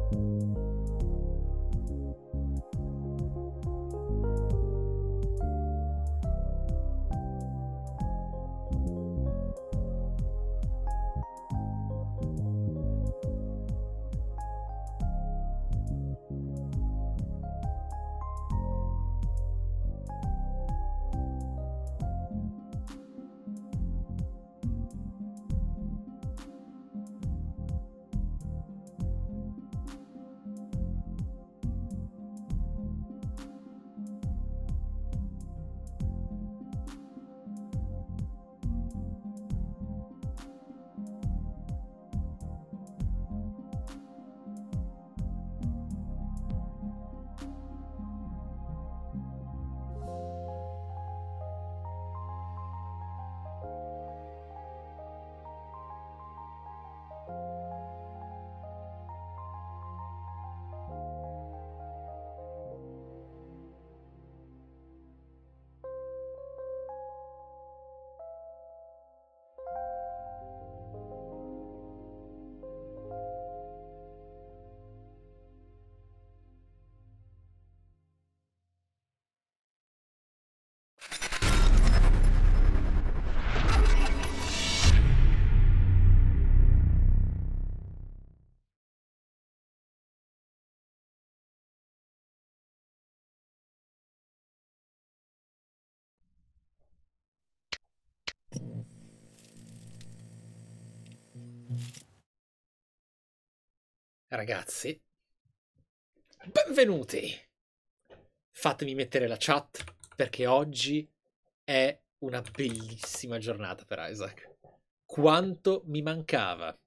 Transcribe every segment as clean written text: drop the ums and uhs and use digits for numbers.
Ragazzi, benvenuti! Fatemi mettere la chat perché oggi è una bellissima giornata per Isaac. Quanto mi mancava!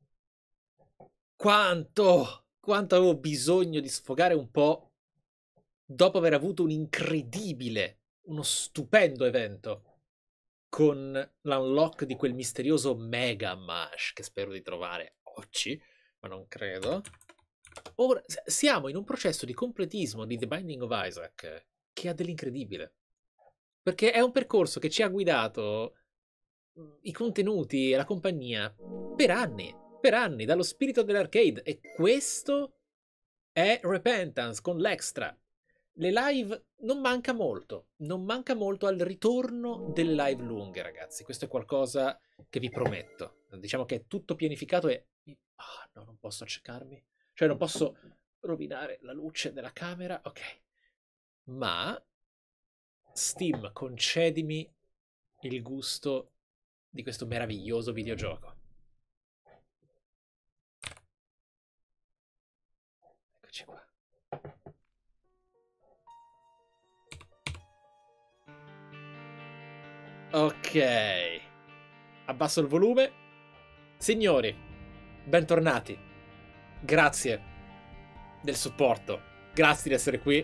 Quanto avevo bisogno di sfogare un po' dopo aver avuto un incredibile, uno stupendo evento con l'unlock di quel misterioso Mega Mash che spero di trovare oggi, ma non credo. Ora siamo in un processo di completismo di The Binding of Isaac che ha dell'incredibile. Perché è un percorso che ci ha guidato i contenuti e la compagnia per anni, dallo spirito dell'arcade. E questo è Repentance con l'extra. Le live non manca molto al ritorno delle live lunghe, ragazzi. Questo è qualcosa che vi prometto. Diciamo che è tutto pianificato e... no, non posso accecarmi. Cioè non posso rovinare la luce della camera. Ok. Ma Steam, concedimi il gusto di questo meraviglioso videogioco. Eccoci qua. Ok. Abbasso il volume. Signori, bentornati. Grazie del supporto. Grazie di essere qui.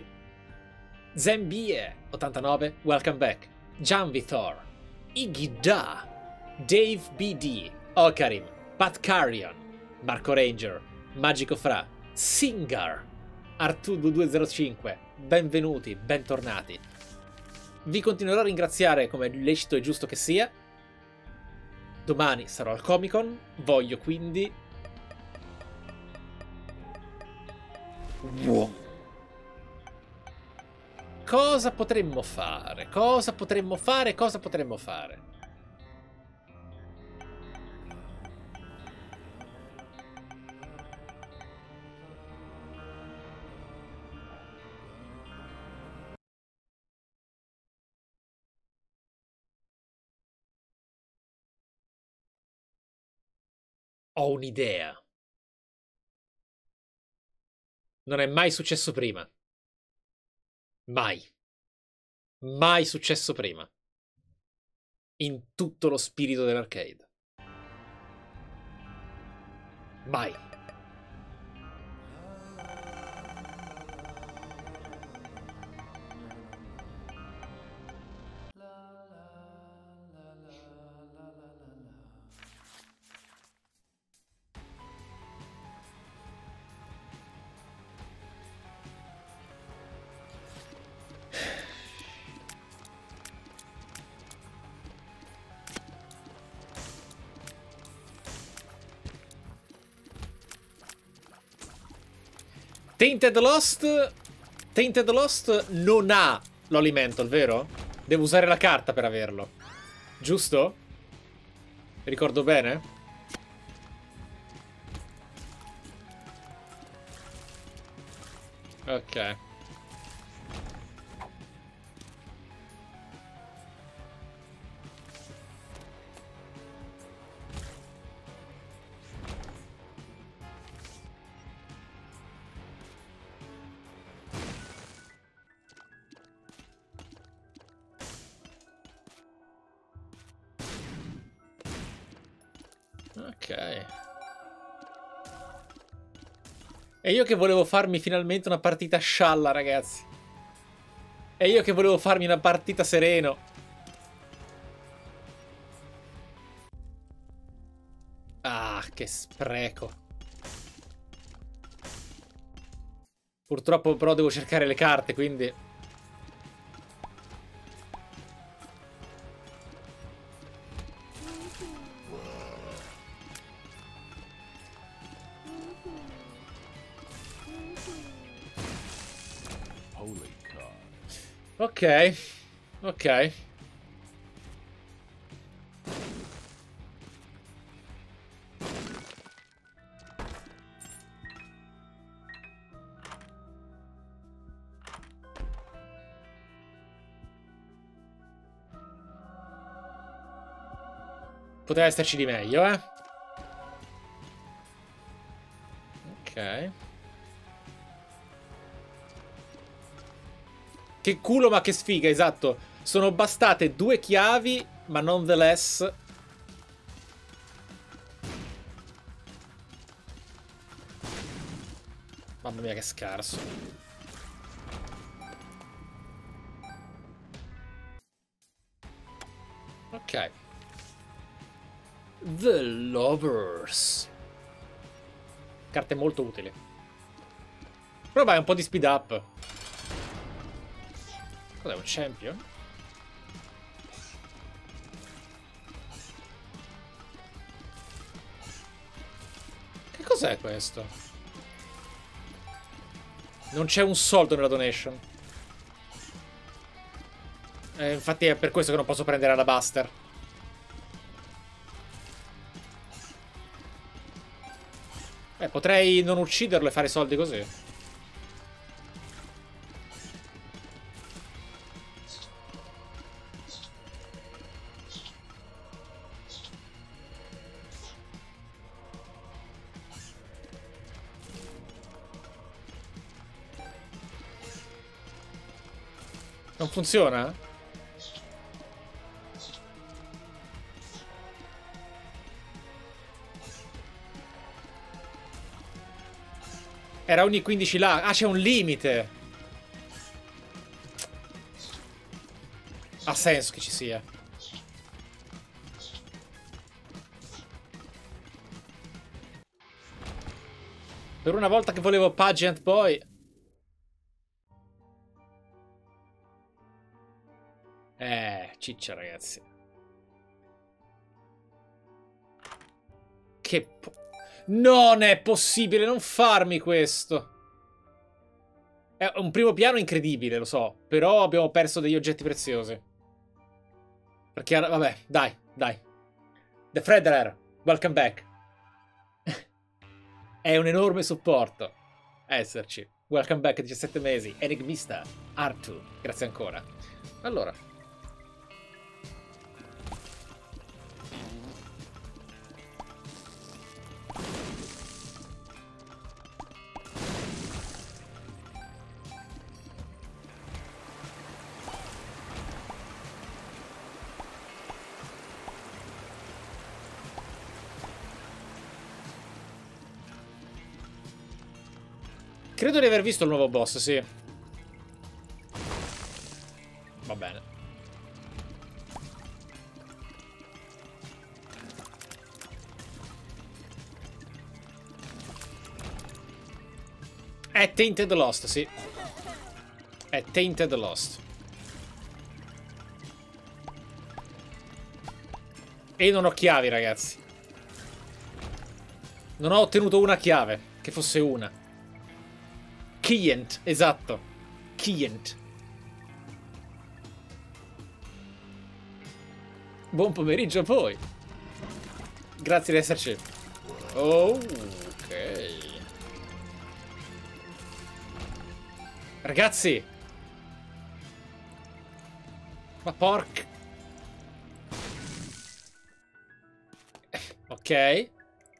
Zembie89, welcome back. Gian Vitor, Iggy Da, Dave BD, Okarim, Pat Carrion, Marco Ranger, Magico Fra, Singar, Artu2205, benvenuti, bentornati. Vi continuerò a ringraziare come lecito e giusto che sia. Domani sarò al Comic Con, voglio quindi... Wow. Cosa potremmo fare? Cosa potremmo fare? Ho un'idea. Non è mai successo prima. Mai successo prima. In tutto lo spirito dell'arcade. Mai. Tainted Lost... Tainted Lost non ha l'Olimental, vero? Devo usare la carta per averlo. Giusto? Ricordo bene? Ok. Ok. E io che volevo farmi finalmente una partita scialla, ragazzi. E io che volevo farmi una partita sereno. Ah, che spreco. Purtroppo però devo cercare le carte, quindi... Ok. Ok. Poteva esserci di meglio, eh. Ok. Che culo, ma che sfiga, esatto. Sono bastate 2 chiavi, ma nonetheless... Mamma mia, che scarso. Ok. The Lovers. Carte molto utili. Però vai, un po' di speed up. Cos'è, un champion? Che cos'è questo? Non c'è un soldo nella donation. Infatti è per questo che non posso prendere la Buster. Potrei non ucciderlo e fare soldi così. Non funziona? Era ogni 15 là. Ah, c'è un limite. Ha senso che ci sia. Per una volta che volevo Pageant poi... ciccia, ragazzi. Non è possibile, non farmi questo. È un primo piano incredibile, lo so. Però abbiamo perso degli oggetti preziosi. Perché, vabbè, dai. The Fredderer, welcome back. È un enorme supporto esserci. Welcome back, 17 mesi. Enigmista, Artu, grazie ancora. Allora. Credo di aver visto il nuovo boss, sì. Va bene. È Tainted Lost, sì. È Tainted Lost. E non ho chiavi, ragazzi. Non ho ottenuto una chiave. Che fosse una. Kient, esatto. Kient. Buon pomeriggio a voi. Grazie di esserci. Oh, ok. Ragazzi. Ma porc... Ok.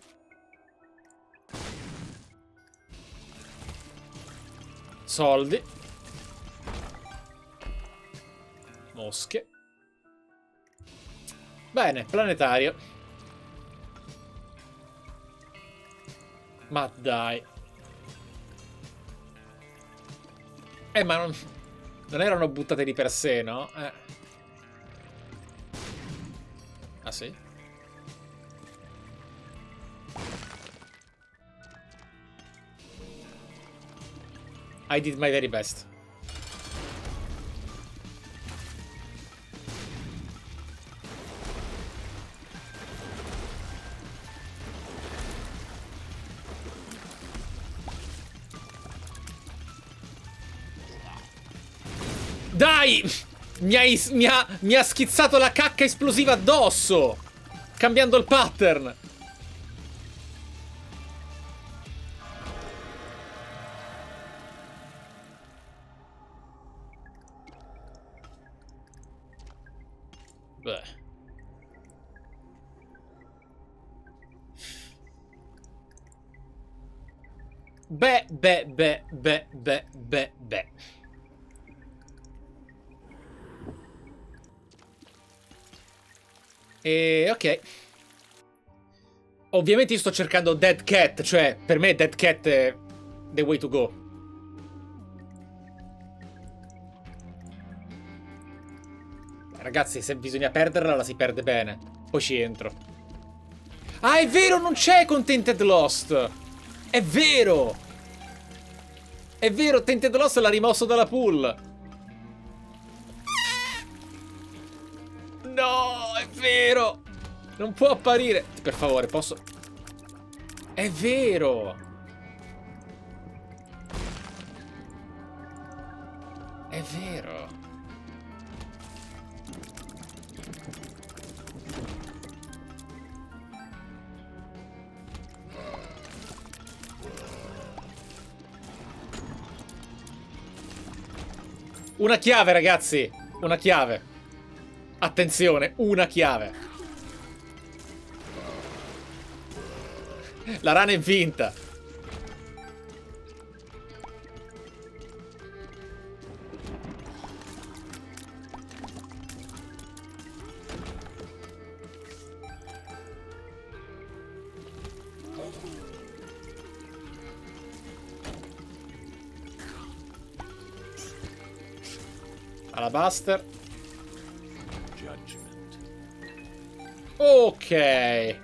Soldi. Mosche. Bene, planetario. Ma dai. Ma non erano buttate di per sé, no? Ah, sì? I did my very best. Dai! Mi ha schizzato la cacca esplosiva addosso! Cambiando il pattern! Beh. Beh. E ok. Ovviamente io sto cercando Dead Cat, cioè per me Dead Cat è the way to go. Ragazzi, se bisogna perderla la si perde bene. Poi ci entro. Ah, è vero, non c'è con Tainted Lost. È vero. È vero, Tainted Lost l'ha rimosso dalla pool. No, è vero. Non può apparire. Per favore, posso... È vero. È vero. Una chiave, ragazzi. Una chiave. Attenzione, una chiave. La rana è vinta. Alabaster. Ok.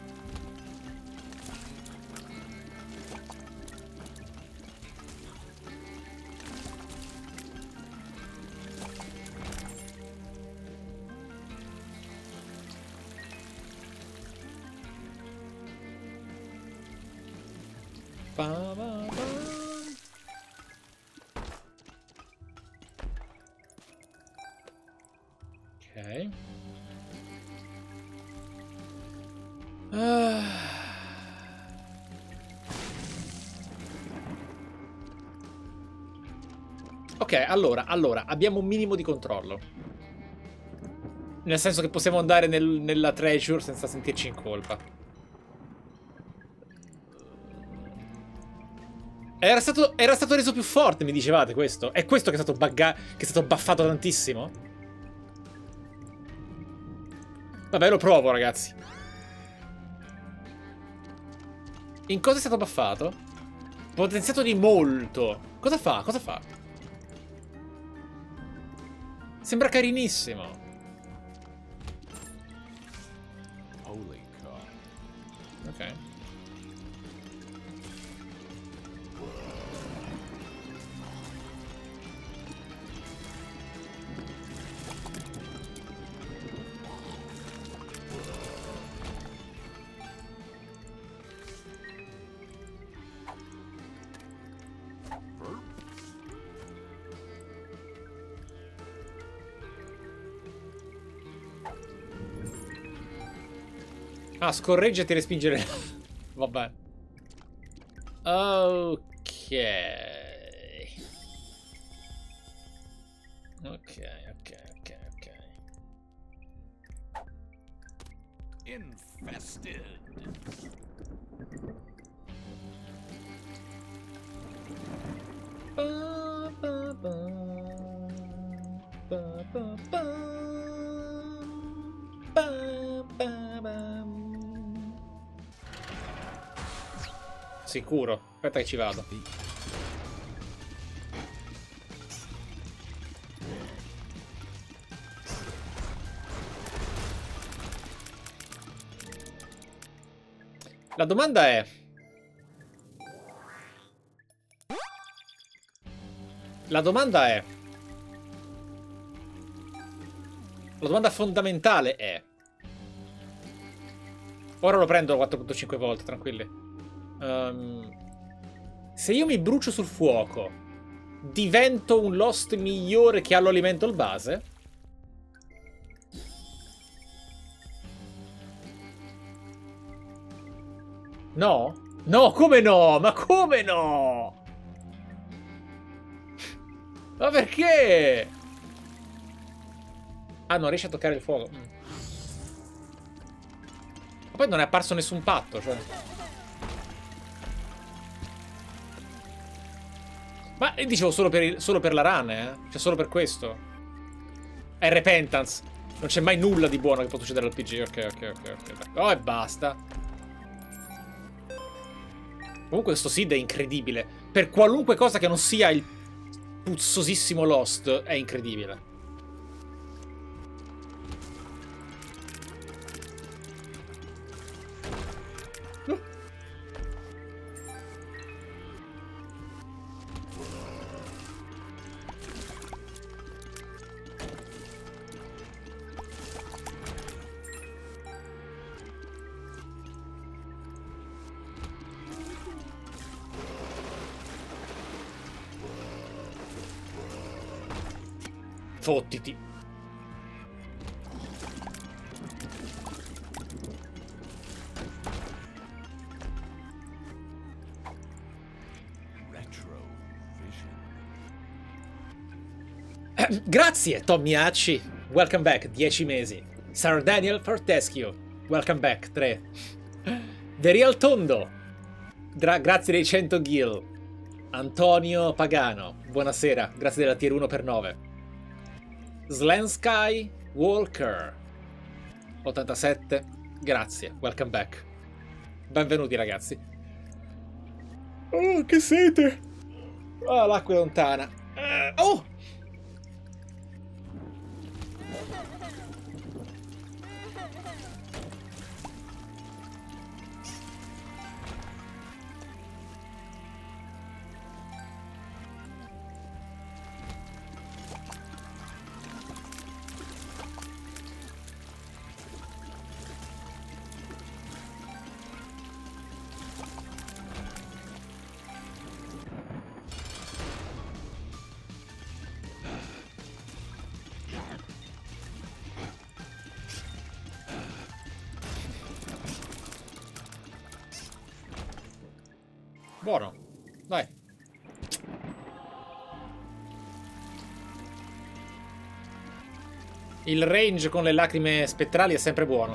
Ok. Ok, allora, abbiamo un minimo di controllo. Nel senso che possiamo andare nella treasure senza sentirci in colpa. Era stato reso più forte, mi dicevate questo? È questo che è stato che è stato buffato tantissimo? Vabbè, lo provo, ragazzi. In cosa è stato buffato? Potenziato di molto. Cosa fa? Cosa fa? Sembra carinissimo. Ok. Ah, scorreggiati e respingere. Vabbè. Ok. Ok. Infested. Sicuro. Aspetta che ci vado. La domanda è... La domanda fondamentale è... Ora lo prendo 4.5 volte, tranquilli. Se io mi brucio sul fuoco, divento un Lost migliore che ha l'Elemental base? No? No, come no? Ma come no? Ma perché? Ah, non riesce a toccare il fuoco. Ma poi non è apparso nessun patto, cioè. Ma dicevo solo per la run, Cioè, solo per questo. È Repentance. Non c'è mai nulla di buono che può succedere al PG. Ok. Oh, e basta. Comunque questo seed è incredibile. Per qualunque cosa che non sia il puzzosissimo Lost, è incredibile. Fottiti. Grazie, Tommy Hachi. Welcome back, 10 mesi. Sir Daniel Fortescue. Welcome back, 3. The Real Tondo. Grazie dei 100 gil. Antonio Pagano. Buonasera, grazie della tier 1x9. Slensky Walker. 87. Grazie, welcome back. Benvenuti, ragazzi. Oh, che sete. Ah, l'acqua è lontana. Oh! Buono. Dai. Il range con le lacrime spettrali è sempre buono.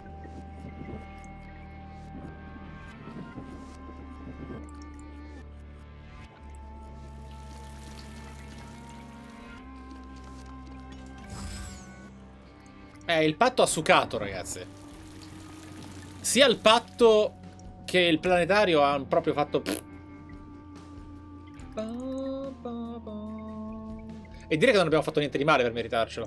Il patto ha succato, ragazzi. Sia il patto che il planetario hanno proprio fatto... E direi che non abbiamo fatto niente di male per meritarcelo.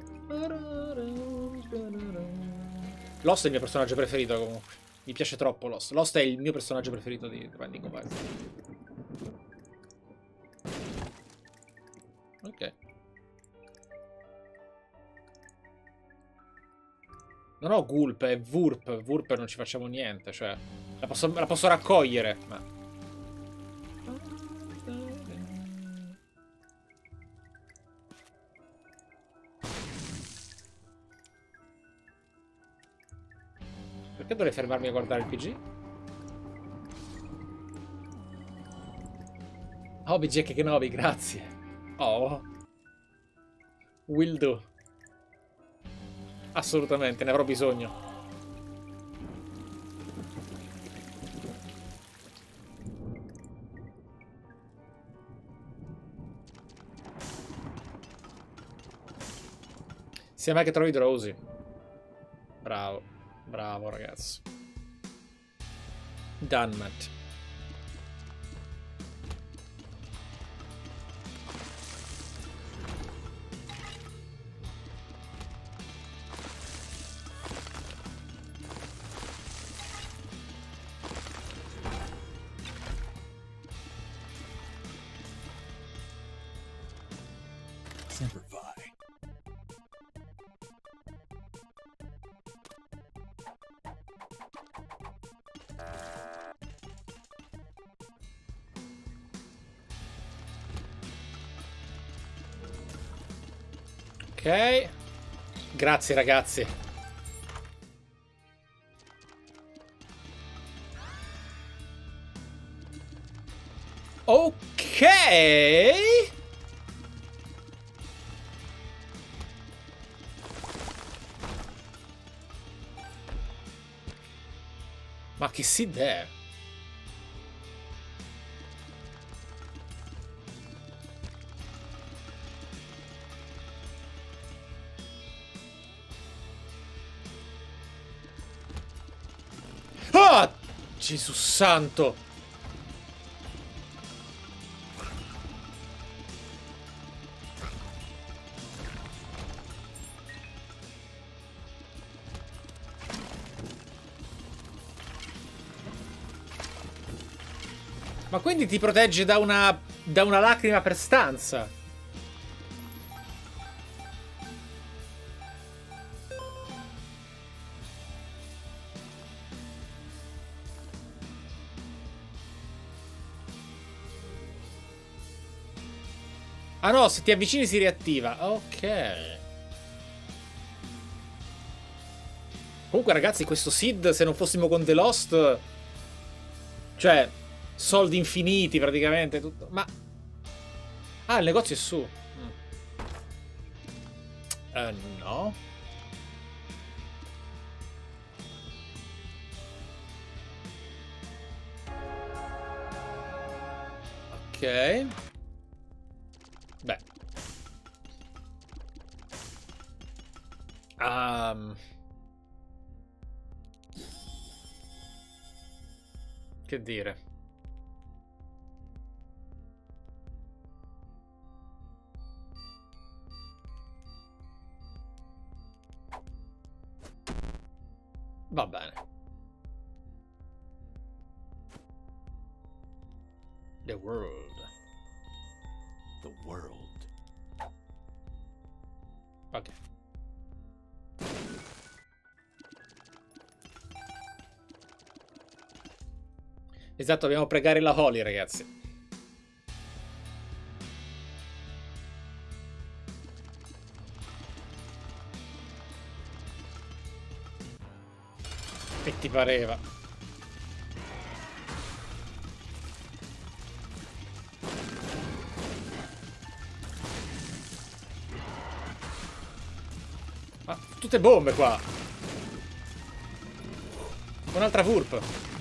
Lost è il mio personaggio preferito, comunque. Mi piace troppo Lost. Lost è il mio personaggio preferito di The Binding of Isaac. Ok. Non ho Gulp, è Vurp. Vurp non ci facciamo niente, cioè... La posso raccogliere, ma... Perché dovrei fermarmi a guardare il PG? Oh, BJ Kenobi, grazie. Oh. Will do. Assolutamente, ne avrò bisogno. Sia mai che trovi Drowsy. Bravo. Bravo, ragazzo. Dunmat. Simplify. Ok. Grazie, ragazzi. Ok. Ma che Sid è? Ah! Gesù santo! Ma quindi ti protegge da una lacrima per stanza? Ah no, se ti avvicini si riattiva. Ok. Comunque ragazzi, questo Sid, se non fossimo con The Lost... Cioè, soldi infiniti praticamente. Tutto. Ma... Ah, il negozio è su. No. Ok. Beh. Che dire? Va bene. The world. The world. Ok. Esatto, dobbiamo pregare la Holy, ragazzi. E ti pareva. Ma tutte bombe qua. Un'altra Vurp.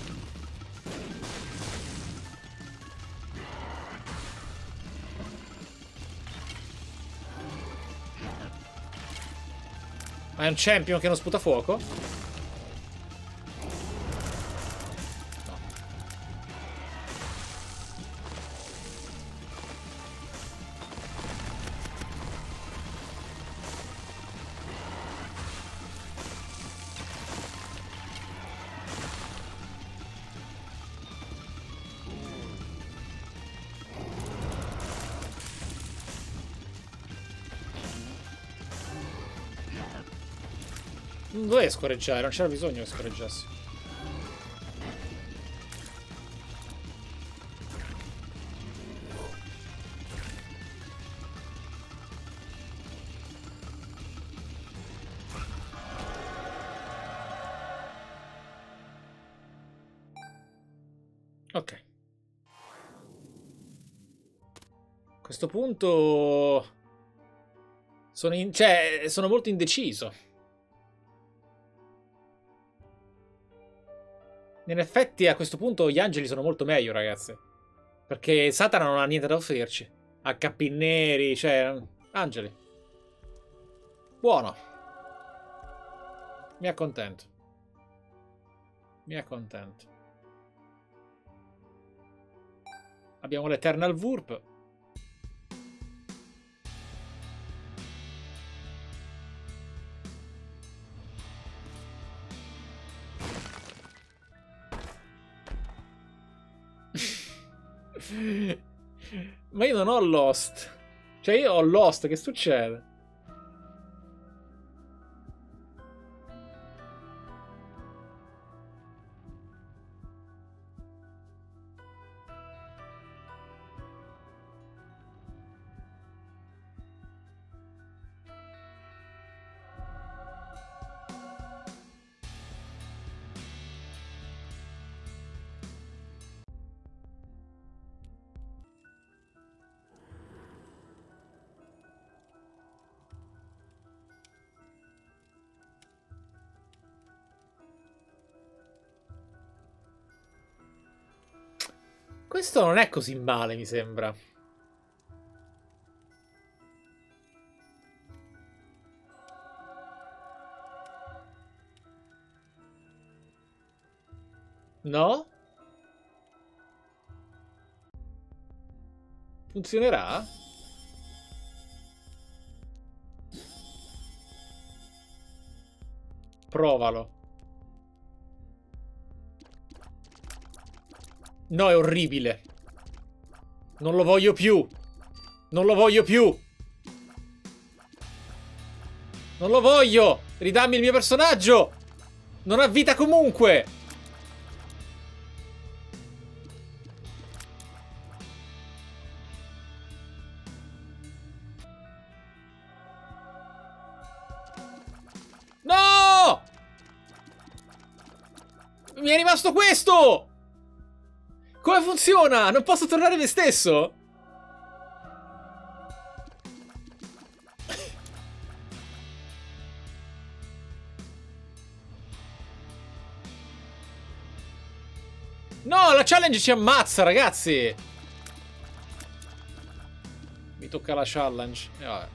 Ma è un champion che non sputa fuoco? No. Non dovevi scorreggiare, non c'era bisogno che scorreggiassi. Ok. A questo punto sono molto indeciso. In effetti a questo punto gli angeli sono molto meglio, ragazzi. Perché Satana non ha niente da offrirci. HP neri, cioè... Angeli. Buono. Mi accontento. Mi accontento. Abbiamo l'Eternal Wurp. Ma io non ho Lost. Cioè io ho Lost, che succede? Questo non è così male, mi sembra. No? Funzionerà? Provalo. No, è orribile. Non lo voglio più. Non lo voglio più. Non lo voglio. Ridammi il mio personaggio. Non ha vita comunque. No! Mi è rimasto questo! Come funziona? Non posso tornare me stesso? No, la challenge ci ammazza, ragazzi! Mi tocca la challenge. E vabbè.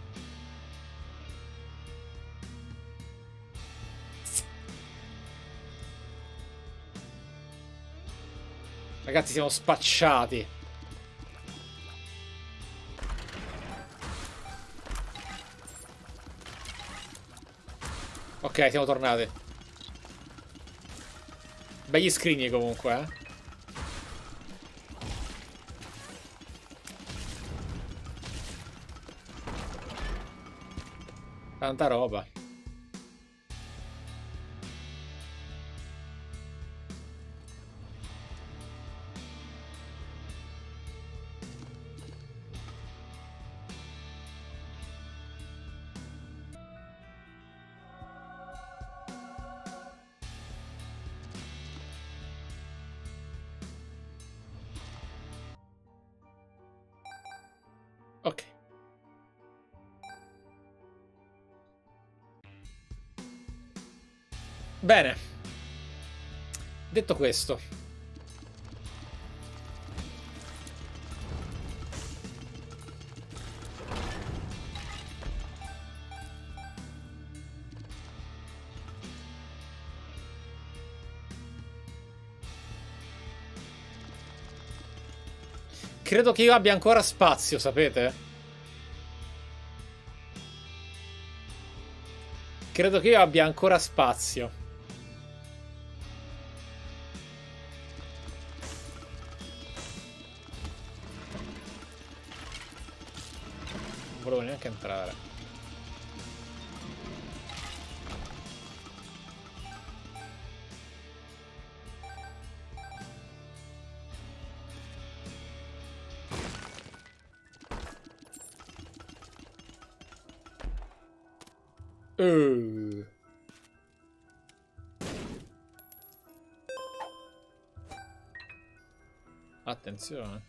Ragazzi, siamo spacciati. Ok, siamo tornati. Begli scrigni comunque, eh. Tanta roba. Ok. Bene. Detto questo. Credo che io abbia ancora spazio, sapete? Credo che io abbia ancora spazio. Non volevo neanche entrare. Uh. Attenzione.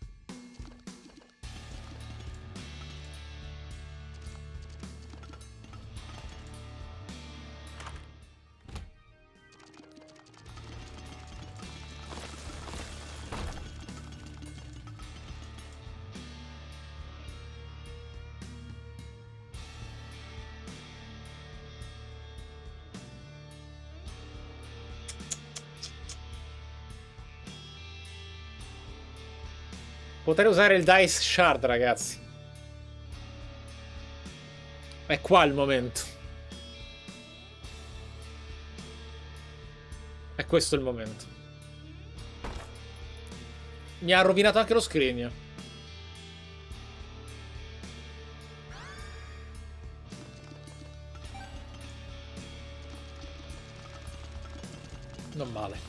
Potrei usare il Dice Shard, ragazzi. È qua il momento. È questo il momento. Mi ha rovinato anche lo screen. Non male.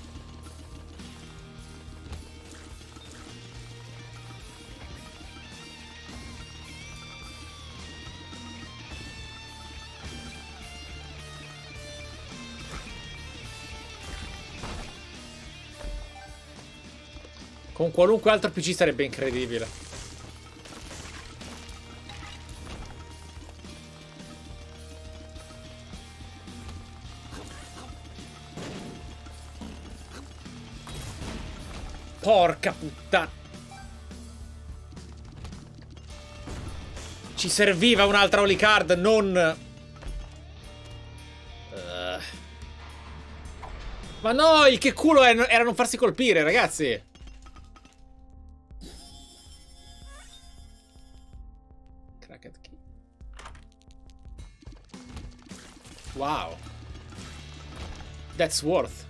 Con qualunque altro PC sarebbe incredibile. Porca puttana. Ci serviva un'altra Holy Card, non... Ma no, il che culo era non farsi colpire, ragazzi. Wow. That's worth.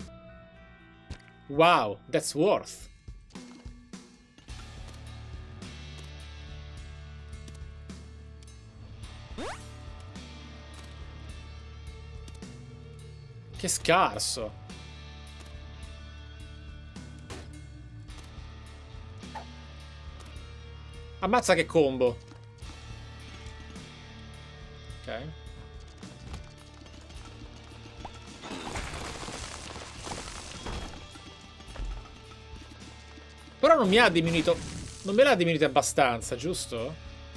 Wow, that's worth. Che scarso. Ammazza che combo. Ok. Però non mi ha diminuito. Non me l'ha diminuito abbastanza, giusto?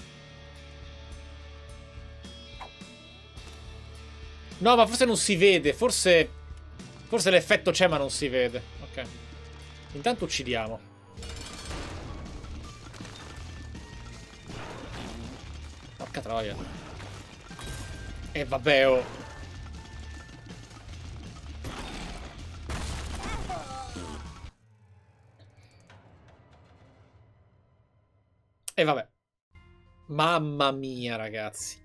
No, ma forse non si vede. Forse l'effetto c'è ma non si vede. Ok. Intanto uccidiamo. Porca troia. E vabbè, oh. E vabbè. Mamma mia, ragazzi.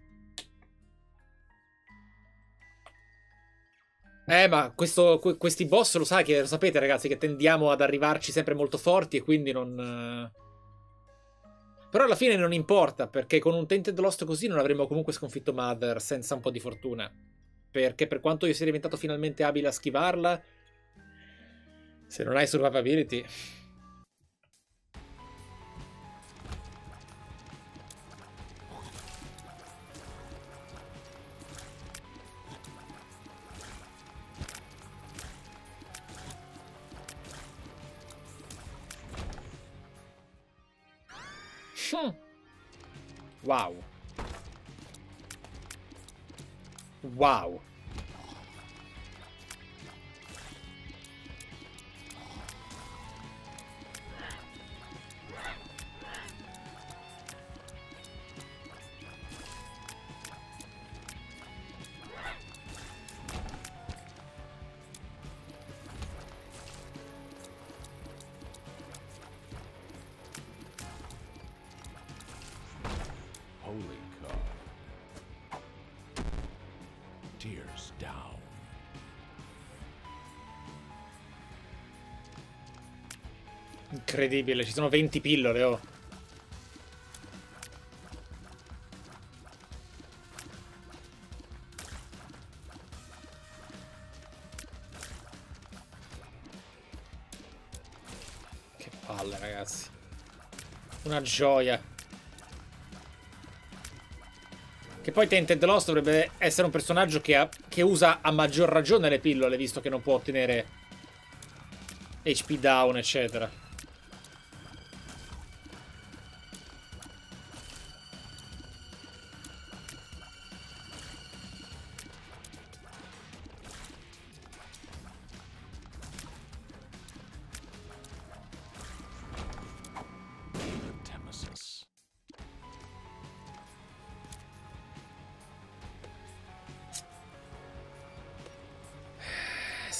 Ma questi boss lo sapete, ragazzi, che tendiamo ad arrivarci sempre molto forti e quindi non... Però alla fine non importa, perché con un Tainted Lost così non avremmo comunque sconfitto Mother senza un po' di fortuna. Perché per quanto io sia diventato finalmente abile a schivarla, se non hai survivability... Wow. Wow. Holy God. Tears down. Incredibile, ci sono 20 pillole, oh. Che palle, ragazzi. Una gioia. Che poi Tainted Lost dovrebbe essere un personaggio che usa a maggior ragione le pillole, visto che non può ottenere HP down, eccetera.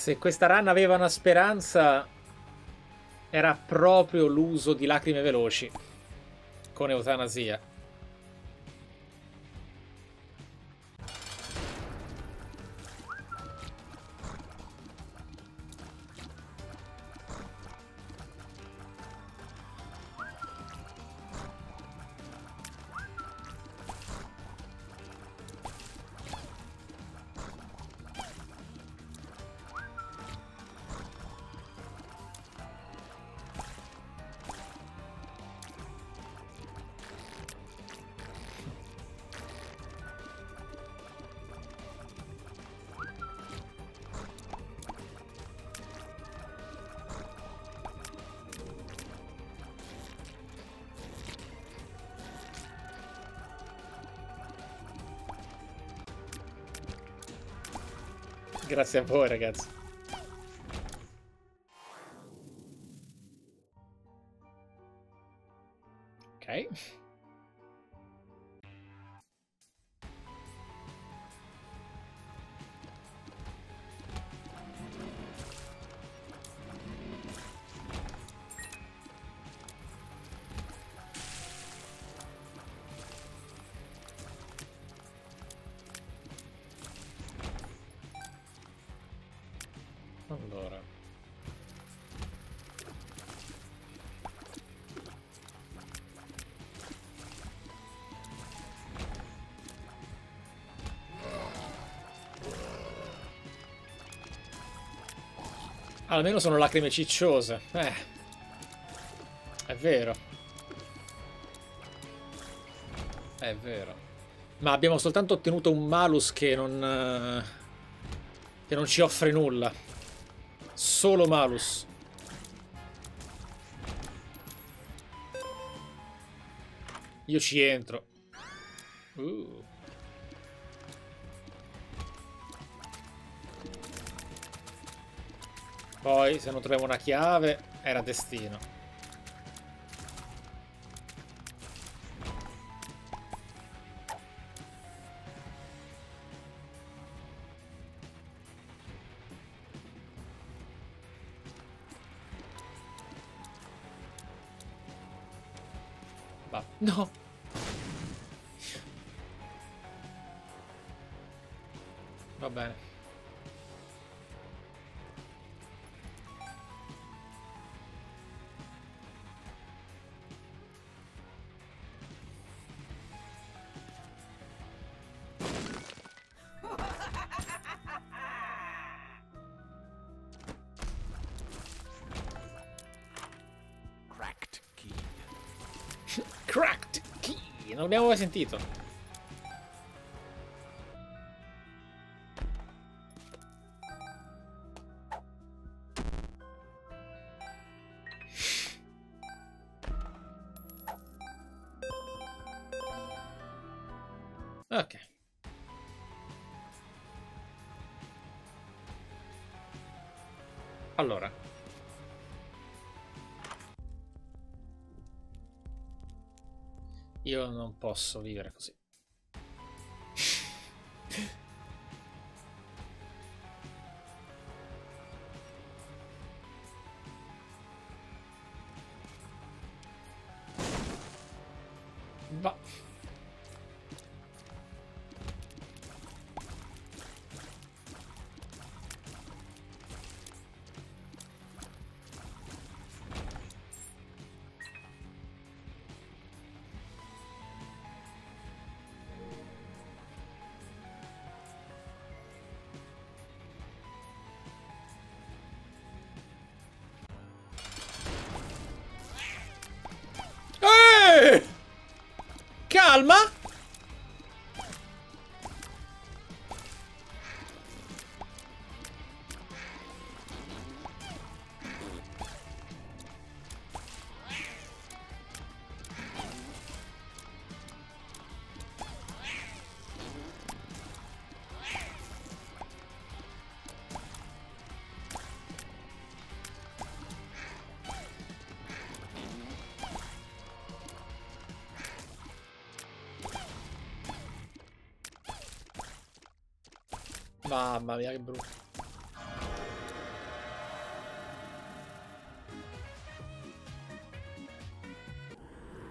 Se questa run aveva una speranza, era proprio l'uso di lacrime veloci con eutanasia. Grazie a voi, ragazzi. Ok. Allora. Almeno sono lacrime cicciose. È vero. È vero. Ma abbiamo soltanto ottenuto un malus che non ci offre nulla. Solo malus. Io ci entro. Poi, se non troviamo una chiave, era destino. Va. No! Va bene. Cracked key. Cracked key! Non l'abbiamo mai sentito. Ok. Allora. Io non posso vivere così. Va. Calma! Mamma mia, che brutto.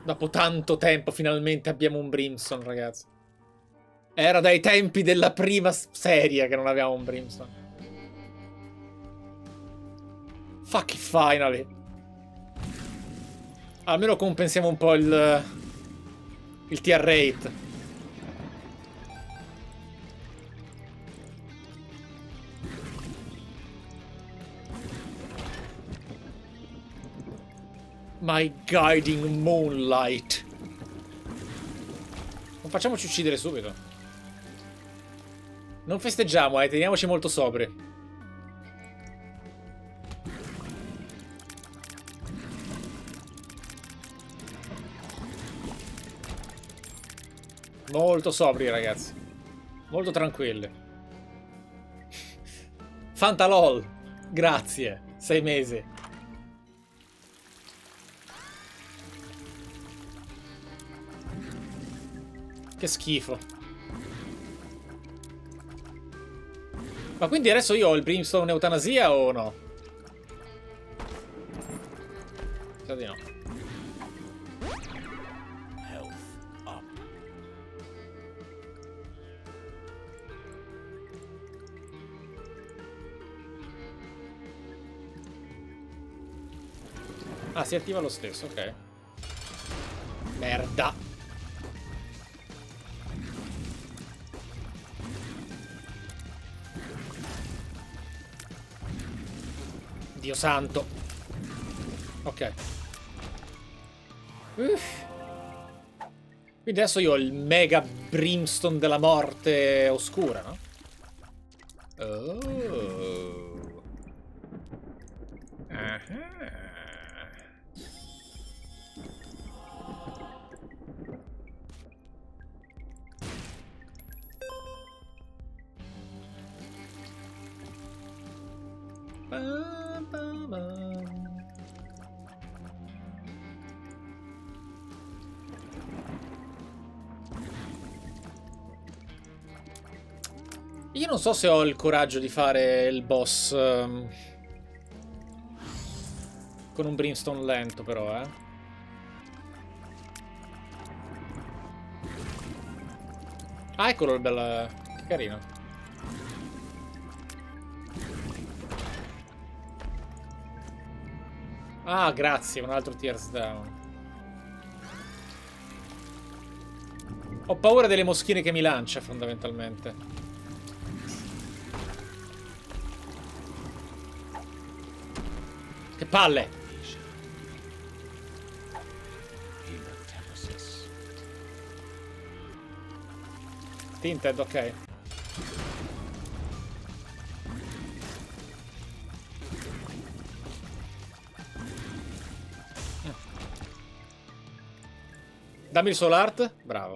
Dopo tanto tempo finalmente abbiamo un Brimstone, ragazzi. Era dai tempi della prima serie che non avevamo un Brimstone. Fuck it, finally. Almeno compensiamo un po' il tier rate. My guiding moonlight. Non facciamoci uccidere subito. Non festeggiamo, teniamoci molto sobri. Molto sobri, ragazzi. Molto tranquilli. Fantalol. Grazie. 6 mesi. Che schifo. Ma quindi adesso io ho il Brimstone eutanasia o no? Sa di no. Health up. Ah, si attiva lo stesso, ok. Merda. Dio santo. Ok. Uff. Quindi adesso io ho il mega Brimstone della morte oscura, no? Oh. Ah. Io non so se ho il coraggio di fare il boss con un Brimstone lento, però, eh. Ah, eccolo il bel... Che carino. Ah, grazie, un altro tears down. Ho paura delle moschine che mi lancia, fondamentalmente. Che palle! Tinted, ok. Dammi il soul art. Bravo.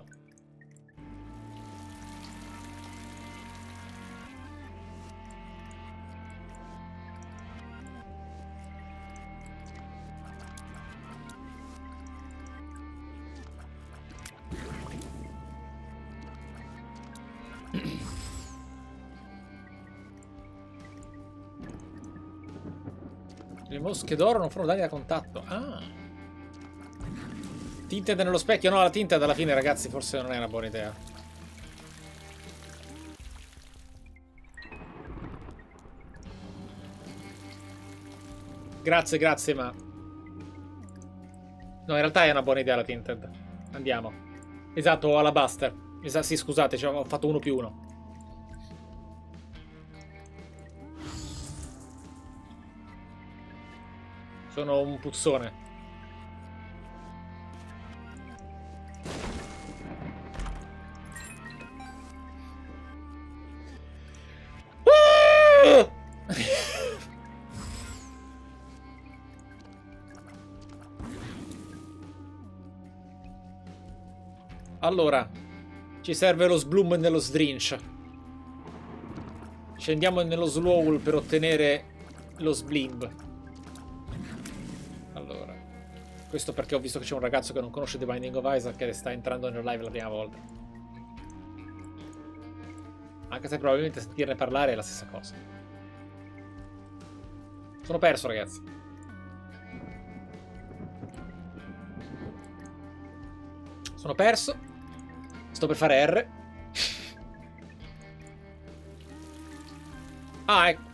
Le mosche d'oro non fanno danni da contatto. Ah. Tinted nello specchio. No, la tinted alla fine, ragazzi, forse non è una buona idea. Grazie, grazie, ma... No, in realtà è una buona idea la tinted. Andiamo. Esatto, ho Alabaster. Sì, scusate, ho fatto 1+1. Sono un puzzone. Allora, ci serve lo Sbloom nello Sdrinch. Scendiamo nello Slowl per ottenere lo Sblimb. Allora, questo perché ho visto che c'è un ragazzo che non conosce The Binding of Isaac che sta entrando nel live la prima volta. Anche se probabilmente sentirne parlare è la stessa cosa. Sono perso, ragazzi. Sono perso. Sto per fare R. Ah, ecco.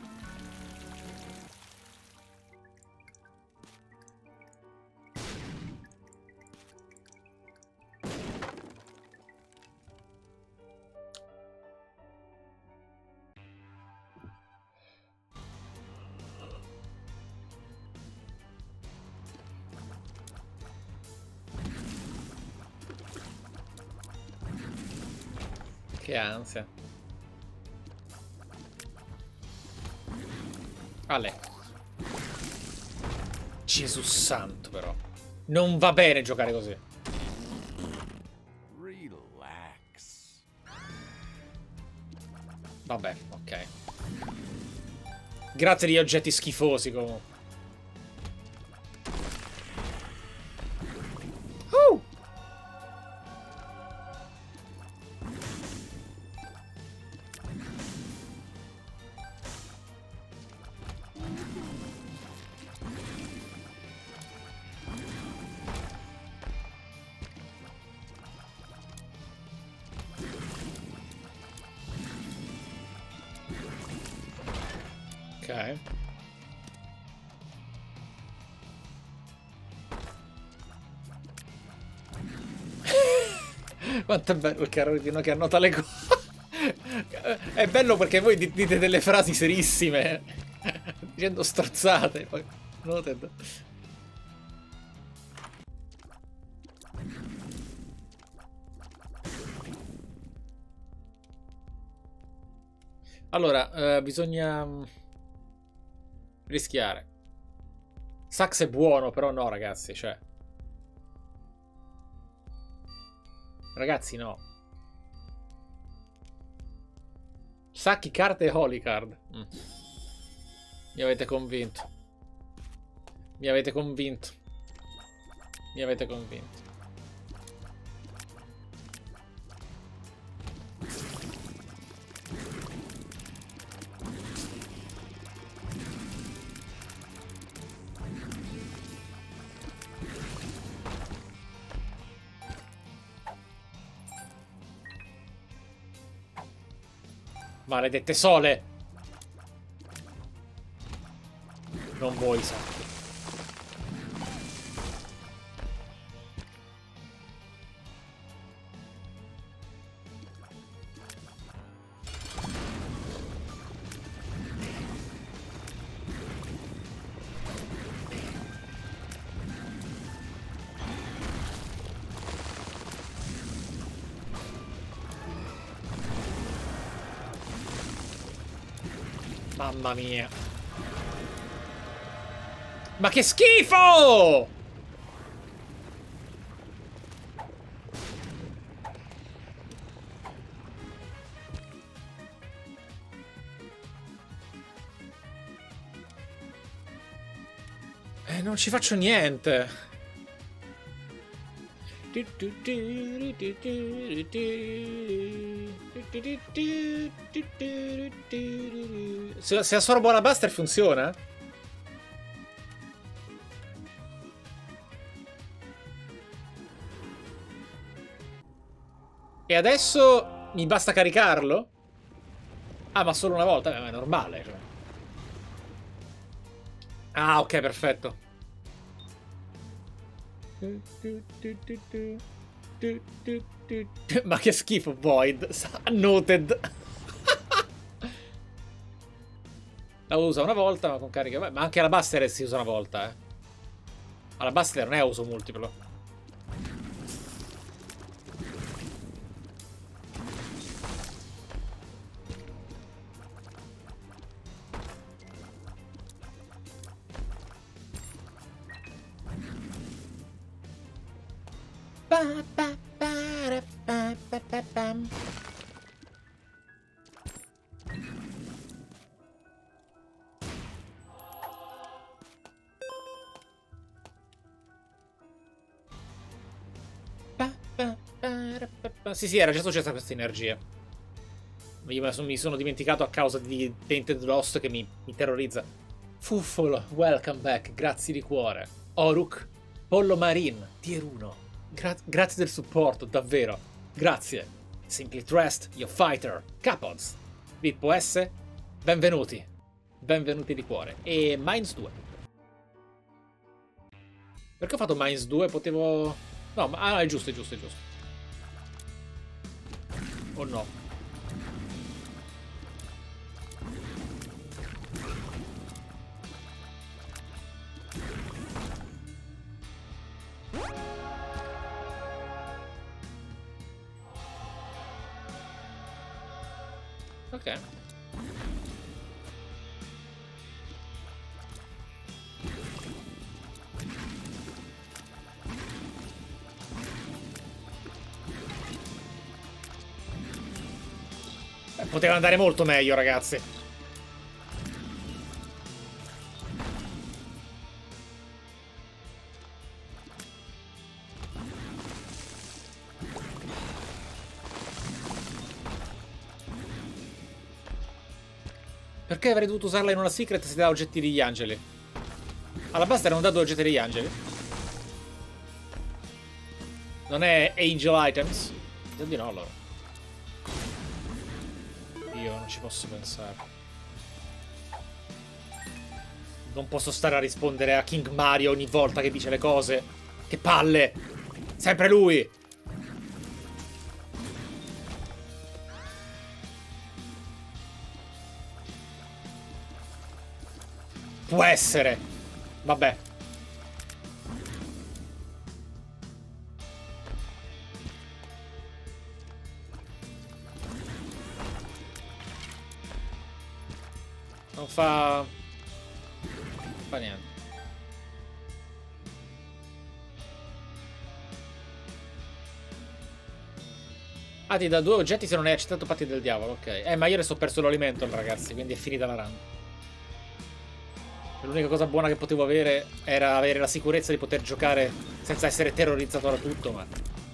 Che ansia. Ale. Gesù santo, però. Non va bene giocare così. Relax. Vabbè, ok. Grazie agli oggetti schifosi, comunque. Ok. Quanto è bello il carolino che annota le cose. È bello perché voi dite delle frasi serissime. Dicendo strozzate. Poi noted. Allora, bisogna rischiare. Sax è buono, però no, ragazzi, cioè. Ragazzi, no. Sacchi, carte e holy card. Mi avete convinto. Mi avete convinto. Mi avete convinto. Maledette sole! Non vuoi, Sacchi. Mamma mia. Ma che schifo! Non ci faccio niente. Se assorbo la Buster funziona? E adesso mi basta caricarlo? Ah, ma solo una volta? È normale. Cioè. Ah, ok, perfetto. Ma che schifo, Void. Noted. La usa una volta, ma con carica. Ma anche la Buster si usa una volta, eh. Ma la Buster non è uso multiplo. Sì, era già successa questa energia. Mi sono dimenticato a causa di Tainted Lost che mi terrorizza. Fuffolo, welcome back, grazie di cuore. Oruk, Pollo Marine, tier 1. Grazie del supporto, davvero. Grazie. Simply Trust, Your Fighter, Capods, Vippo S, benvenuti. Benvenuti di cuore. E Mines 2. Perché ho fatto Mines 2? Potevo... No, ma... Ah, è giusto, è giusto, è giusto. Oh no. Ok. Poteva andare molto meglio, ragazzi. Perché avrei dovuto usarla in una secret se dà oggetti degli angeli? Alla base erano da 2 oggetti degli angeli. Non è Angel Items? Devo di no, allora. Io non ci posso pensare. Non posso stare a rispondere a King Mario ogni volta che dice le cose. Che palle! Sempre lui! Può essere. Vabbè. Non fa... Non fa niente. Ah, ti dà 2 oggetti se non hai accettato patti del diavolo, ok. Ma io adesso ho perso l'alimento, ragazzi, quindi è finita la run. L'unica cosa buona che potevo avere era avere la sicurezza di poter giocare senza essere terrorizzato da tutto, ma...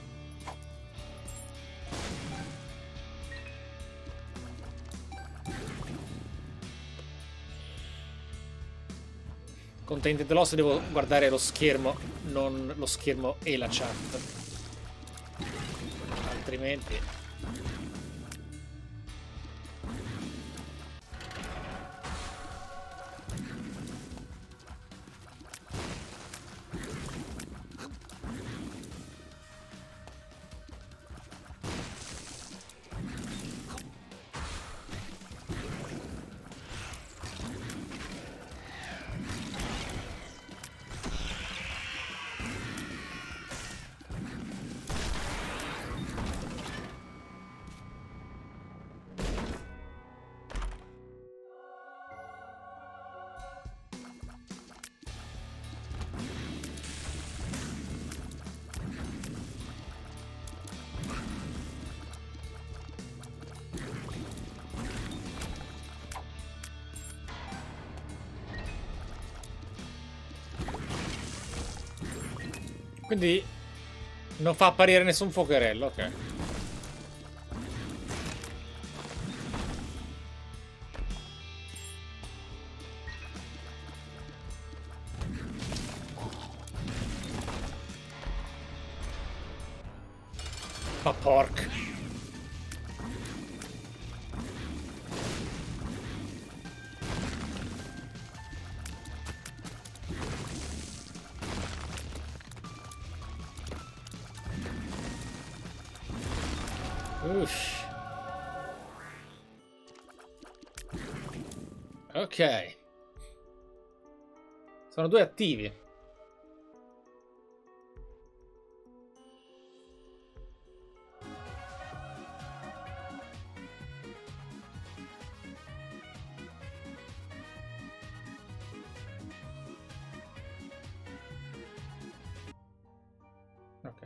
Con Tainted Lost devo guardare lo schermo, non lo schermo e la chat. Altrimenti... Quindi non fa apparire nessun fuocherello, ok. Ma porca. Uff. Ok. Sono 2 attivi. Ok.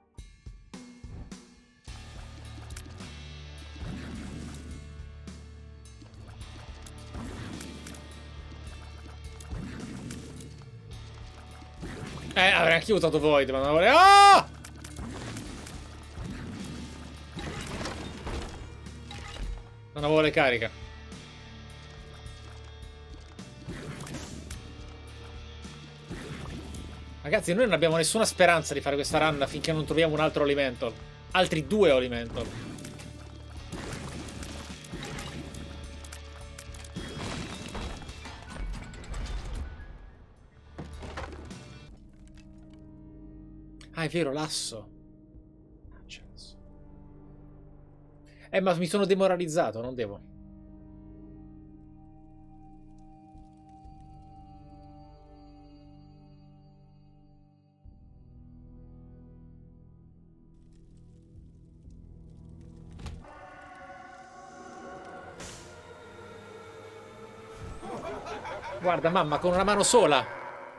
Avrei anche usato Void, ma non vorrei... Ah! Non avevo le cariche. Ragazzi, noi non abbiamo nessuna speranza di fare questa run finché non troviamo un altro Elemental. Altri 2 Elemental. Ah, è vero, l'asso. Ma mi sono demoralizzato, non devo. Guarda, mamma, con una mano sola.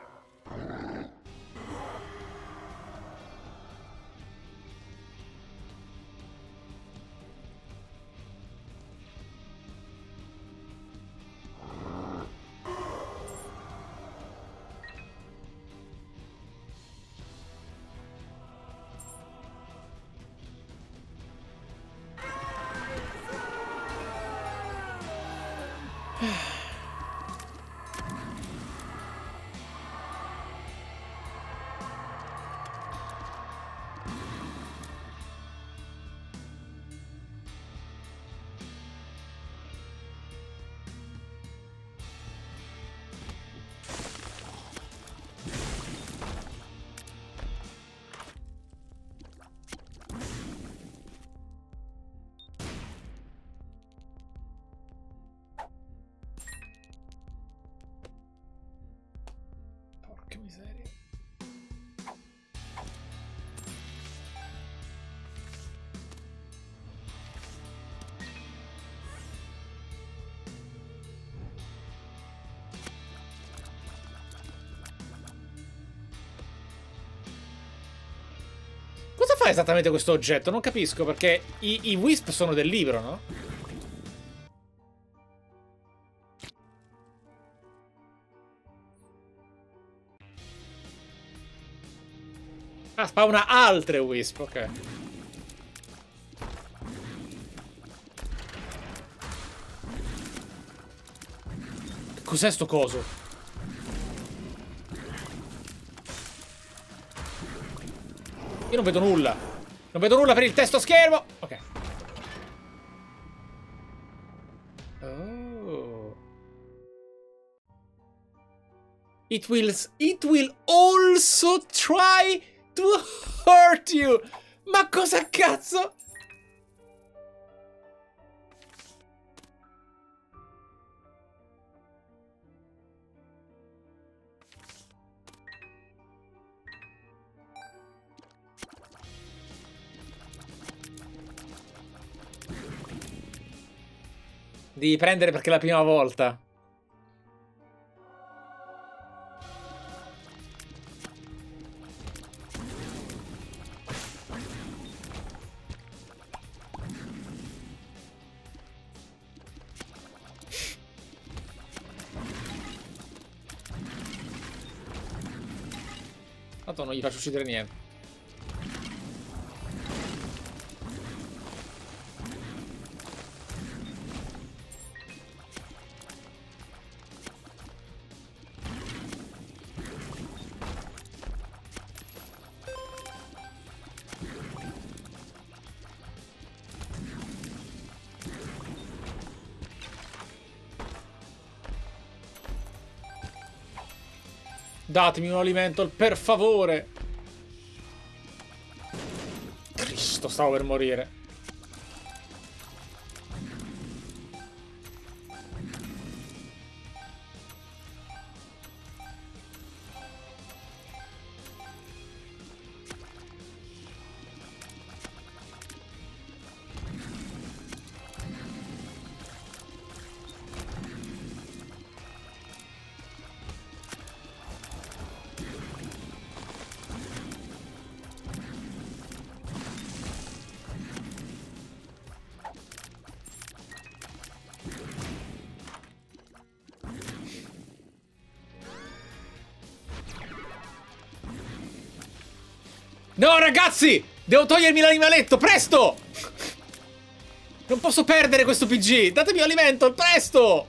Porca miseria. Cosa fa esattamente questo oggetto? Non capisco, perché i Wisp sono del libro, no? Ah, spawna altre Wisp, ok. Cos'è sto coso? Io non vedo nulla. Non vedo nulla per il testo schermo. Ok. Oh. It will also try to hurt you. Ma cosa cazzo? Devi prendere perché è la prima volta. Tanto non gli faccio uccidere niente. Datemi un Elemental, per favore. Cristo, stavo per morire. No, ragazzi! Devo togliermi l'animaletto, presto! Non posso perdere questo PG! Datemi Elemental, presto!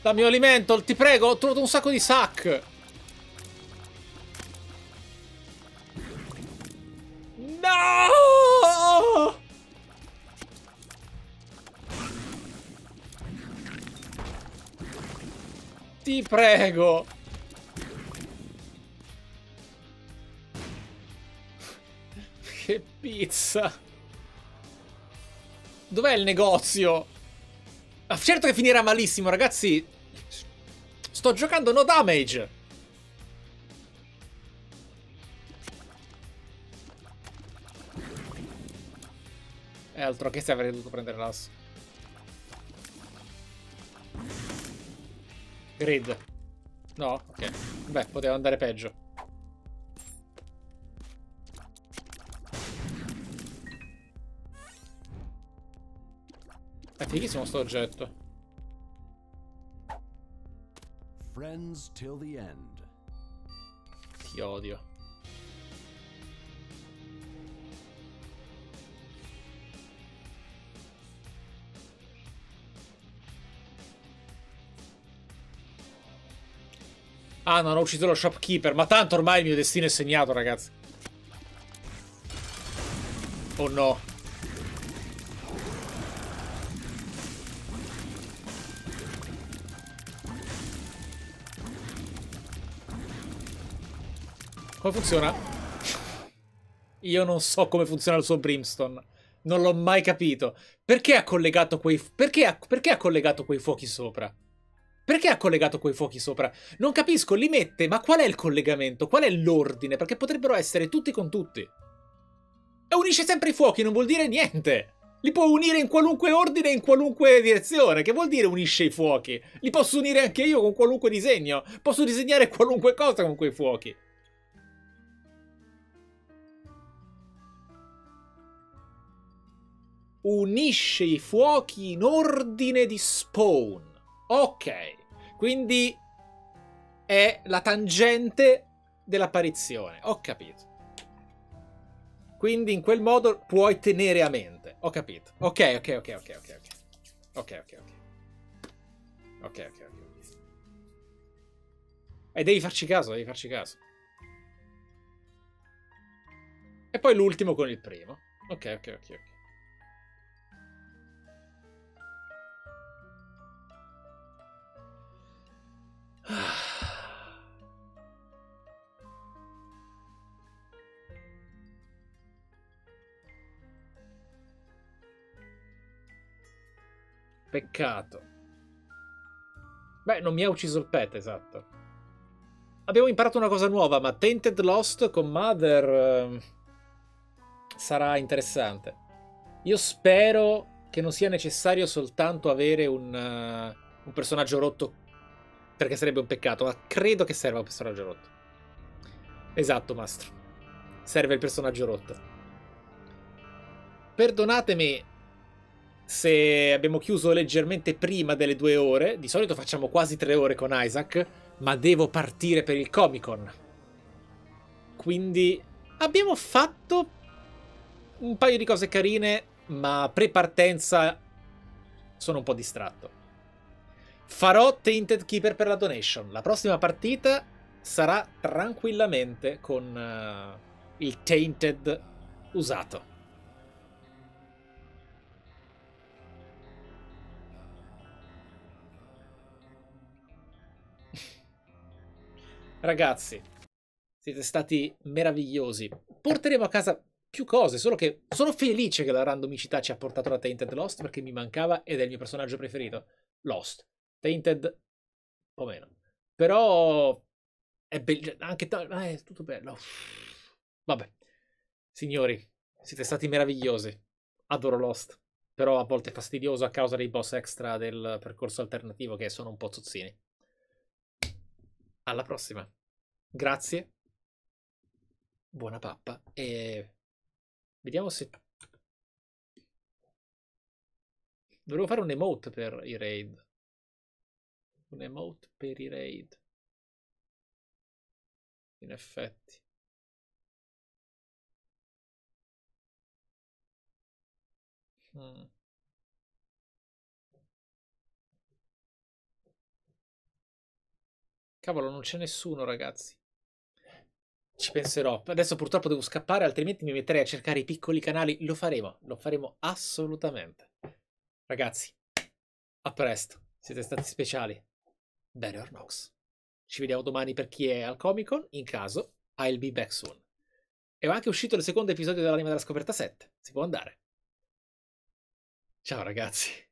Dammi un alimento, ti prego, ho trovato un sacco di sac. No! Ti prego. Che pizza. Dov'è il negozio? Ah, certo che finirà malissimo, ragazzi. Sto giocando no damage. E altro che se avrei dovuto prendere l'asso. Grid. No? Ok. Beh, poteva andare peggio. È fighissimo sto oggetto. Friends till the end. Ti odio. Ah, non ho ucciso lo shopkeeper, ma tanto ormai il mio destino è segnato, ragazzi. Oh no. Come funziona? Io non so come funziona il suo Brimstone. Non l'ho mai capito. Perché ha collegato quei... perché ha collegato quei fuochi sopra? Perché ha collegato quei fuochi sopra? Non capisco, li mette, ma qual è il collegamento? Qual è l'ordine? Perché potrebbero essere tutti con tutti. E unisce sempre i fuochi, non vuol dire niente. Li può unire in qualunque ordine, in qualunque direzione. Che vuol dire unisce i fuochi? Li posso unire anche io con qualunque disegno. Posso disegnare qualunque cosa con quei fuochi. Unisce i fuochi in ordine di spawn. Ok, quindi è la tangente dell'apparizione. Ho capito. Quindi in quel modo puoi tenere a mente. Ho capito. Ok. Ok. E devi farci caso, devi farci caso. E poi l'ultimo con il primo. Ok. Peccato. Beh, non mi ha ucciso il pet, esatto. Abbiamo imparato una cosa nuova, ma Tainted Lost con Mother sarà interessante. Io spero che non sia necessario soltanto avere un personaggio rotto, perché sarebbe un peccato, ma credo che serva un personaggio rotto. Esatto, Mastro. Serve il personaggio rotto. Perdonatemi se abbiamo chiuso leggermente prima delle 2 ore. Di solito facciamo quasi 3 ore con Isaac, ma devo partire per il Comic Con. Quindi abbiamo fatto un paio di cose carine, ma pre-partenza sono un po' distratto. Farò Tainted Keeper per la donation. La prossima partita sarà tranquillamente con il Tainted usato. Ragazzi, siete stati meravigliosi. Porteremo a casa più cose, solo che sono felice che la randomicità ci ha portato la Tainted Lost perché mi mancava ed è il mio personaggio preferito. Lost. Tainted, un po' meno. Però è anche è tutto bello. Vabbè. Signori, siete stati meravigliosi. Adoro Lost. Però a volte è fastidioso a causa dei boss extra del percorso alternativo che sono un po' zozzini. Alla prossima. Grazie. Buona pappa. E vediamo se... Dovevo fare un emote per i raid. Un emote per i raid. In effetti. Mm. Cavolo, non c'è nessuno, ragazzi. Ci penserò. Adesso purtroppo devo scappare, altrimenti mi metterei a cercare i piccoli canali. Lo faremo assolutamente. Ragazzi, a presto. Siete stati speciali. Better or Nox. Ci vediamo domani per chi è al Comic Con. In caso, I'll be back soon. È anche uscito il secondo episodio dell'Anima della Scoperta 7. Si può andare. Ciao ragazzi.